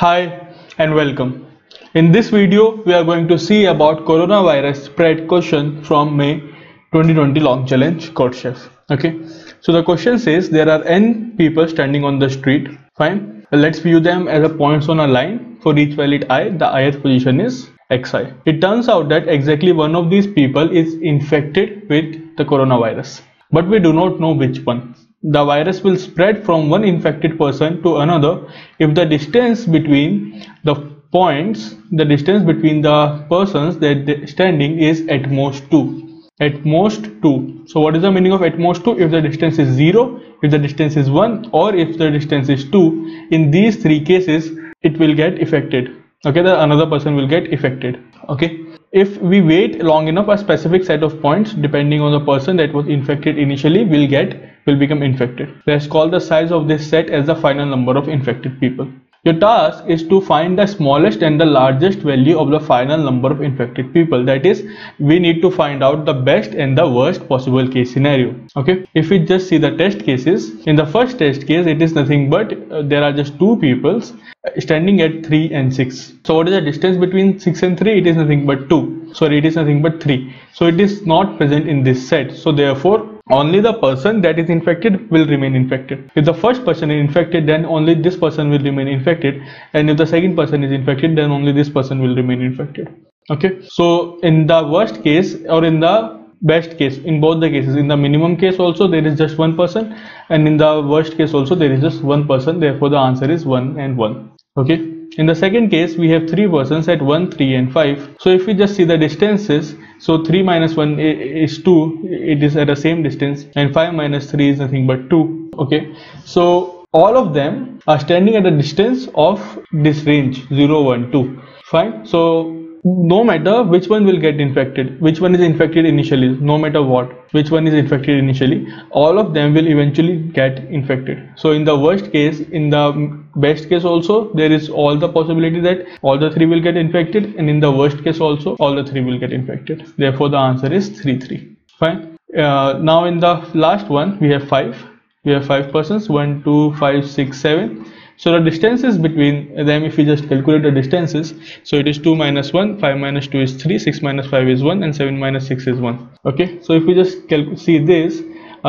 Hi and welcome. In this video, we are going to see about coronavirus spread question from May 2020 long challenge CodeChef. Okay, so the question says there are n people standing on the street. Fine, let's view them as a points on a line. For each valid I, the ith position is xi. It turns out that exactly one of these people is infected with the coronavirus, but we do not know which one. The virus will spread from one infected person to another if the distance between the points, the distance between the persons that they standing is at most 2. At most 2. So what is the meaning of at most 2? If the distance is 0, if the distance is 1, or if the distance is 2, in these three cases it will get affected. Okay, the another person will get affected. Okay, if we wait long enough, a specific set of points depending on the person that was infected initially will become infected. Let's call the size of this set as the final number of infected people. Your task is to find the smallest and the largest value of the final number of infected people. That is, we need to find out the best and the worst possible case scenario. Okay, if we just see the test cases, in the first test case it is nothing but there are just two peoples standing at 3 and 6. So what is the distance between 6 and 3? It is nothing but 2. Sorry, it is nothing but 3. So it is not present in this set. So therefore only the person that is infected will remain infected. If the first person is infected, then only this person will remain infected, and if the second person is infected, then only this person will remain infected. Okay, so in the worst case or in the best case, in both the cases, in the minimum case also there is just one person, and in the worst case also there is just one person. Therefore the answer is 1 and 1. Okay, in the second case we have three persons at 1, 3 and 5. So if we just see the distances, so 3 minus 1 is 2, it is at the same distance, and 5 minus 3 is nothing but 2. Okay, so all of them are standing at a distance of this range 0, 1, 2. Fine, so no matter which one will get infected, which one is infected initially, no matter what, which one is infected initially, all of them will eventually get infected. So in the worst case, in the best case also, there is all the possibility that all the three will get infected, and in the worst case also all the three will get infected. Therefore the answer is 3, 3. Fine. Now in the last one we have 5. We have 5 persons, 1, 2, 5, 6, 7. So the distances between them, if we just calculate the distances, so it is 2 minus 1, 5 minus 2 is 3, 6 minus 5 is 1, and 7 minus 6 is 1. Okay, so if we just see this,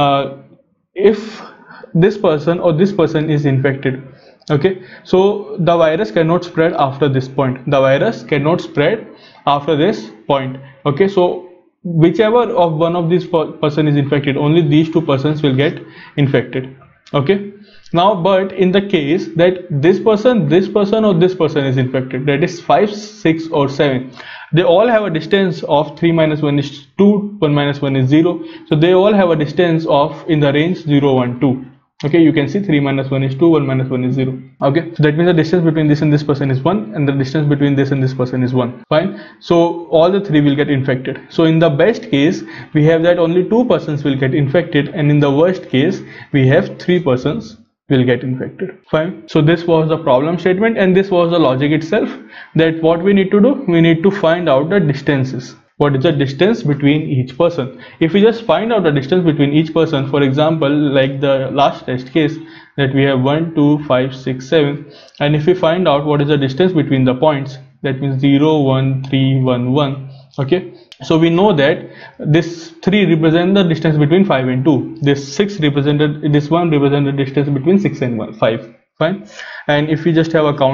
if this person or this person is infected, okay, so the virus cannot spread after this point. The virus cannot spread after this point. Okay, so whichever of one of these person is infected, only these two persons will get infected. Okay, now but in the case that this person or this person is infected, that is 5, 6 or 7, they all have a distance of 3 minus 1 is 2, 1 minus 1 is 0. So they all have a distance of in the range 0, 1, 2. Okay, you can see 3 minus 1 is 2, 1 minus 1 is 0. Okay, so that means the distance between this and this person is 1, and the distance between this and this person is 1. Fine, so all the three will get infected. So in the best case we have that only 2 persons will get infected, and in the worst case we have 3 persons will get infected. Fine, so this was the problem statement, and this was the logic itself, that what we need to do, we need to find out the distances. What is the distance between each person? If we just find out the distance between each person, for example like the last test case that we have 1, 2, 5, 6, 7, and if we find out what is the distance between the points, that means 0, 1, 3, 1, 1. Okay, so we know that this 3 represent the distance between 5 and 2, this 6 represented, this 1 represented the distance between 6 and 5. Fine, and if we just have a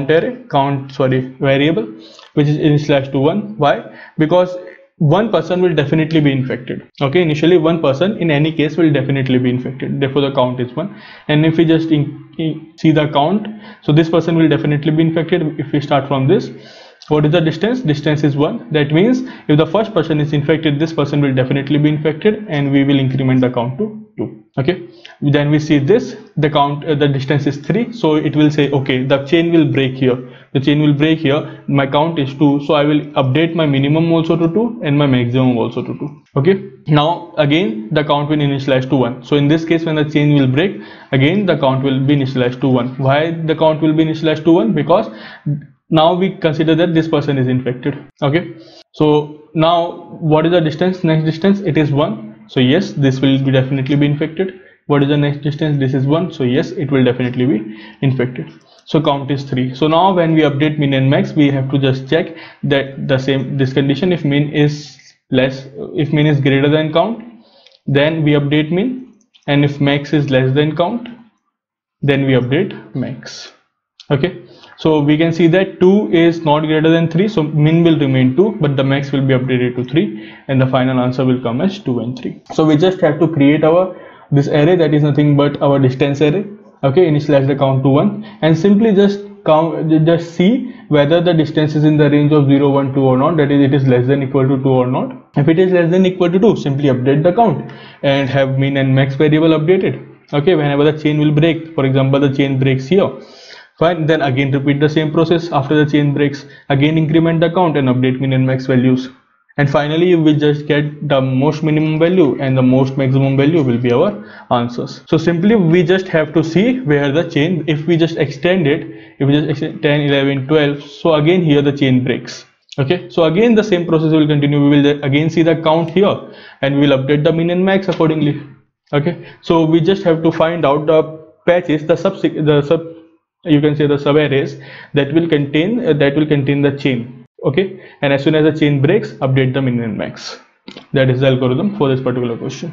variable which is initialized to 1. Why? Because one person will definitely be infected. Okay, initially one person in any case will definitely be infected, therefore the count is 1. And if we just see the count, so this person will definitely be infected. If we start from this, what is the distance? Distance is 1. That means if the first person is infected, this person will definitely be infected, and we will increment the count to 2. Okay, then we see this, the count, the distance is 3, so it will say okay, the chain will break here, the chain will break here, my count is 2, so I will update my minimum also to 2 and my maximum also to 2. Okay, now again the count will initialize to 1. So in this case, when the chain will break, again the count will be initialized to 1. Why the count will be initialized to 1? Because now we consider that this person is infected. Okay, so now what is the distance? Next distance, it is 1. So yes, this will be definitely be infected. What is the next distance? This is 1. So yes, it will definitely be infected. so count is 3. So now when we update min and max, we have to just check that this condition, if min is greater than count, then we update min, and if max is less than count, then we update max. Okay, so we can see that 2 is not greater than 3, so min will remain 2, but the max will be updated to 3, and the final answer will come as 2 and 3. So we just have to create this array that is nothing but our distance array. Okay, initialize the count to 1, and simply just see whether the distance is in the range of 0, 1, 2 or not, that is, it is less than equal to 2 or not. If it is less than equal to 2, simply update the count and have min and max variable updated. Okay, whenever the chain will break, for example the chain breaks here, fine, then again repeat the same process. After the chain breaks, again increment the count and update min and max values, and finally we just get the most minimum value and the most maximum value will be our answers. So simply we just have to see where the chain, if we just extend it, if we just extend 10, 11, 12, so again here the chain breaks. Okay, so again the same process will continue. We will again see the count here and we will update the min and max accordingly. Okay, so we just have to find out the patches, you can say the sub arrays that will contain the chain. Okay, and as soon as the chain breaks, update the min and max. That is the algorithm for this particular question.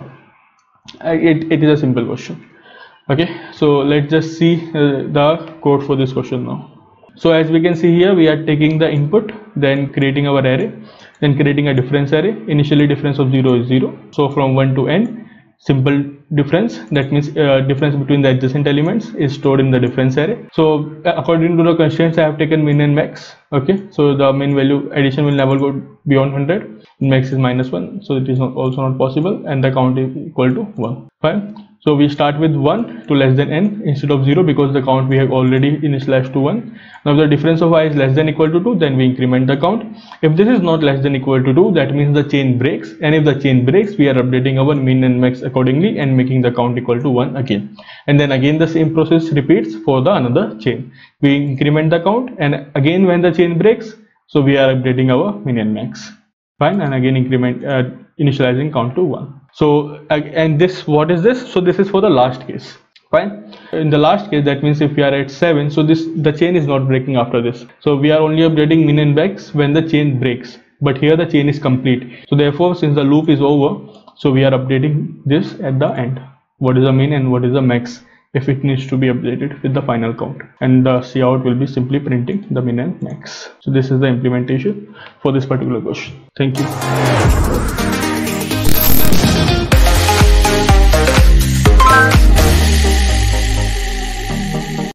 It is a simple question. Okay, so let's just see the code for this question now. So as we can see here, we are taking the input, then creating our array, then creating a difference array. Initially difference of 0 is 0, so from 1 to n, simple difference, that means difference between the adjacent elements is stored in the difference array. So according to the constraints, I have taken min and max. Okay, so the min value addition will never go beyond 100, max is -1, so it is also not possible, and the count is equal to 1. Fine, so we start with 1 to less than n instead of 0 because the count we have already initialized to 1. Now the difference of I is less than equal to 2, then we increment the count. If this is not less than equal to 2, that means the chain breaks, and if the chain breaks, we are updating our min and max accordingly and making the count equal to 1 again. And then again the same process repeats for the another chain. We increment the count, and again when the chain breaks, so we are updating our min and max. Fine, and again initializing count to 1. So and this, what is this? So this is for the last case. Fine, in the last case, that means if we are at 7, so the chain is not breaking after this, so we are only updating min and max when the chain breaks, but here the chain is complete, so therefore since the loop is over, so we are updating this at the end, what is the min and what is the max, if it needs to be updated with the final count, and the cout will be simply printing the min and max. So this is the implementation for this particular question. Thank you.